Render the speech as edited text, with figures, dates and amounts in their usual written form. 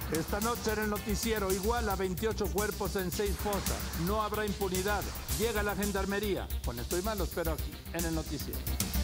Esta noche en el noticiero, igual a 28 cuerpos en 6 fosas. No habrá impunidad. Llega la gendarmería. Con esto y más lo espero aquí, en el noticiero.